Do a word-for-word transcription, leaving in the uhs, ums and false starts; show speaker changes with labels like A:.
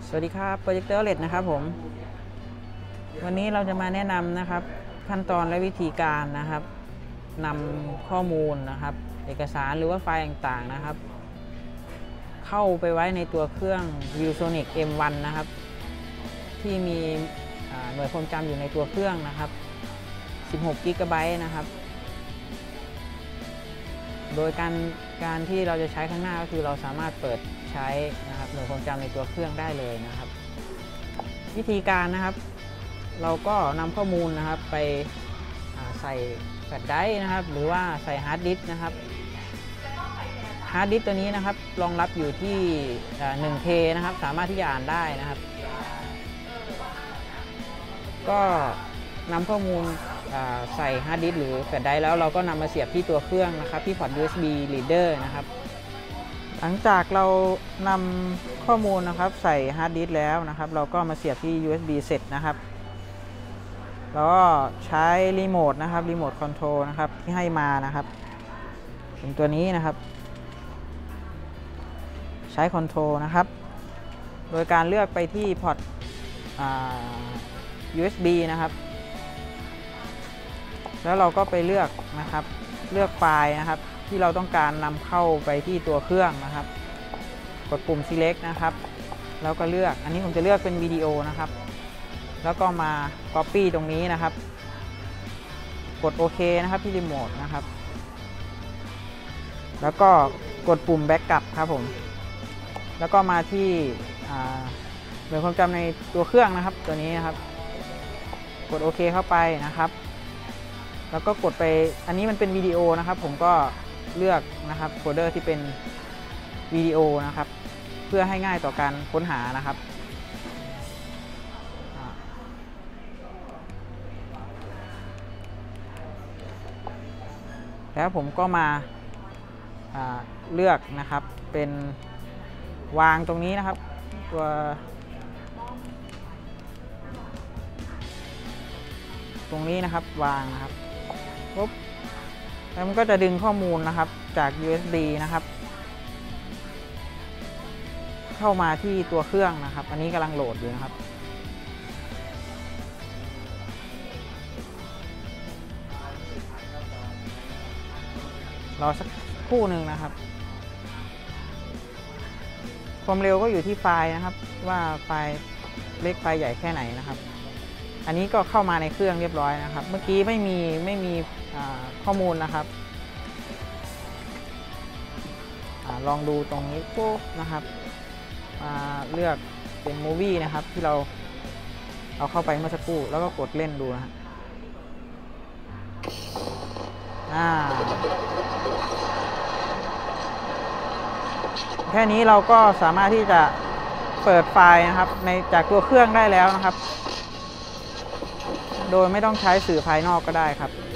A: สวัสดีครับโปรเจคเตอร์ โอ แอล อี ดี นะครับผมวันนี้เราจะมาแนะนำนะครับขั้นตอนและวิธีการนะครับนำข้อมูลนะครับเอกสารหรือว่าไฟล์ต่างๆนะครับเข้าไปไว้ในตัวเครื่อง ViewSonic เอ็ม วัน นะครับที่มีหน่วยความจำอยู่ในตัวเครื่องนะครับสิบหกกิกะไบต์นะครับโดยการการที่เราจะใช้ข้างหน้าก็คือเราสามารถเปิดใช้นะครับหน่วยความจำในตัวเครื่องได้เลยนะครับวิธีการนะครับเราก็นำข้อมูลนะครับไปใส่แฟลชไดรฟ์นะครับหรือว่าใส่ฮาร์ดดิสก์นะครับฮาร์ดดิสก์ตัวนี้นะครับรองรับอยู่ที่หนึ่งเทนะครับสามารถที่จะอ่านได้นะครับก็นำข้อมูลใส่ฮาร์ดดิสก์หรือแฟลชไดรฟ์แล้วเราก็นำมาเสียบที่ตัวเครื่องนะครับที่พอร์ต ยู เอส บี Reader นะครับหลังจากเรานำข้อมูลนะครับใส่ฮาร์ดดิสก์แล้วนะครับเราก็มาเสียบที่ ยู เอส บี เสร็จนะครับแล้วก็ใช้รีโมทนะครับรีโมทคอนโทรลนะครับที่ให้มานะครับเป็นตัวนี้นะครับใช้คอนโทรลนะครับโดยการเลือกไปที่พอร์ต ยู เอส บี นะครับแล้วเราก็ไปเลือกนะครับเลือกไฟล์นะครับที่เราต้องการนำเข้าไปที่ตัวเครื่องนะครับกดปุ่ม select นะครับแล้วก็เลือกอันนี้ผมจะเลือกเป็นวิดีโอนะครับแล้วก็มา copy ตรงนี้นะครับกดโอเคนะครับที่รีโมทนะครับแล้วก็กดปุ่ม backup ครับผมแล้วก็มาที่หน่วยความจำในตัวเครื่องนะครับตัวนี้นะครับกดโอเคเข้าไปนะครับแล้วก็กดไปอันนี้มันเป็นวิดีโอนะครับผมก็เลือกนะครับโฟลเดอร์ที่เป็นวิดีโอนะครับเพื่อให้ง่ายต่อการค้นหานะครับแล้วผมก็มาเลือกนะครับเป็นวางตรงนี้นะครับตัวตรงนี้นะครับวางนะครับปุ๊บแล้วมันก็จะดึงข้อมูลนะครับจาก ยู เอส บี นะครับเข้ามาที่ตัวเครื่องนะครับอันนี้กำลังโหลดอยู่นะครับรอสักครู่หนึ่งนะครับความเร็วก็อยู่ที่ไฟล์นะครับว่าไฟล์เล็กไฟล์ใหญ่แค่ไหนนะครับอันนี้ก็เข้ามาในเครื่องเรียบร้อยนะครับเมื่อกี้ไม่มีไม่มีข้อมูลนะครับอลองดูตรงนี้ปุ๊บนะครับมาเลือกเป็นมูวี่นะครับที่เราเอาเข้าไปเมื่อสักครู่แล้วก็กดเล่นดูนะฮะอ่าแค่นี้เราก็สามารถที่จะเปิดไฟล์นะครับในจากตัวเครื่องได้แล้วนะครับโดยไม่ต้องใช้สื่อภายนอกก็ได้ครับ